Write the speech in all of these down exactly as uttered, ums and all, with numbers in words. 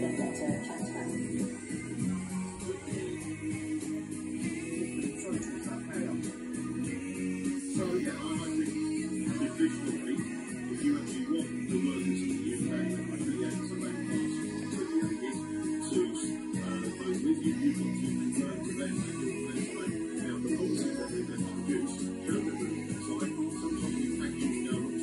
get better transparency. So yeah, I think traditionally, if you actually want the workers in the U K, I think yeah, it's a main pass to the youngest to uh, those with you. You've got to confirm to them that you're on their side. Now the policies that they've introduced show that they're on their side. Sometimes you can actually go on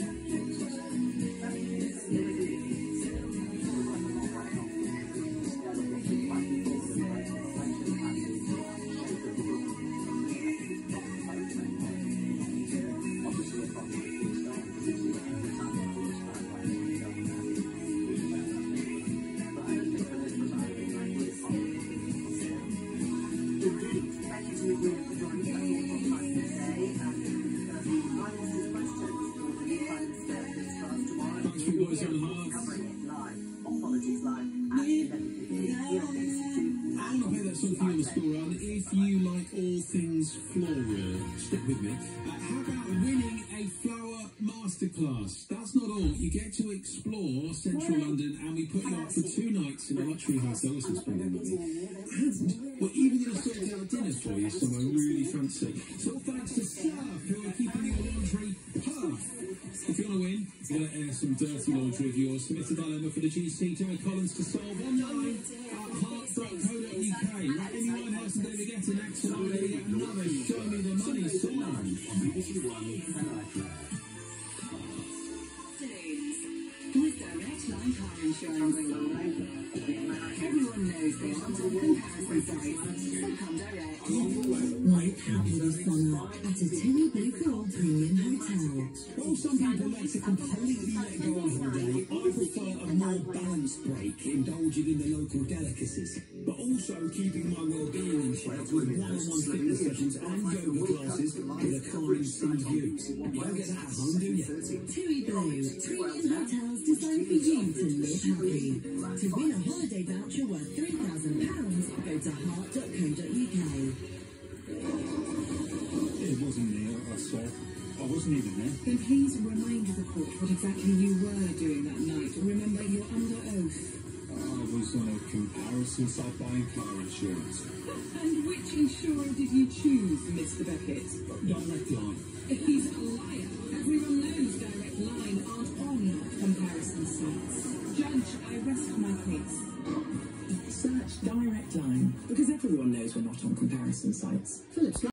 If you like all things floral, stick with me. Uh, how about winning a flower masterclass? That's not all. You get to explore central London, and we put you up for two nights in a luxury hotel. This is spending money. And we're even going to sort out dinner for you, so I really fancy. So thanks to Surf, who are keeping your laundry puff. If you want to win, you're going to air some dirty laundry of yours. Submit a dilemma for the G C to Collins to solve online at heart dot co dot U K. Right, Amy Winehouse and David Guetta next, and I'm going to get another Show Me the Money song. With Direct Line car insurance, everyone knows they want to comparison sites, so come direct. Life happy this summer at a Tilly Blue Floor Premium Hotel. While some people like to completely let go on holiday, I prefer a more balanced break, indulging in the local delicacies, but also keeping my well-being in check with one-on-one fitness sessions and yoga classes with a calming sea view. You don't get that at home, do you? Tilly Blue, premium hotels designed for you to live happy. To win a holiday voucher worth three thousand pounds, go to heart dot co dot U K. It wasn't me, I saw. I wasn't even there. Then please remind the court what exactly you were doing that night. Remember, you're under oath. I was on a comparison site buying car insurance. And which insurer did you choose, Mister Beckett? Direct Line. He's a liar. Everyone knows Direct Line aren't on comparison sites. Judge, I rest my case. Search Direct Line, because everyone knows we're not on comparison sites. Phillips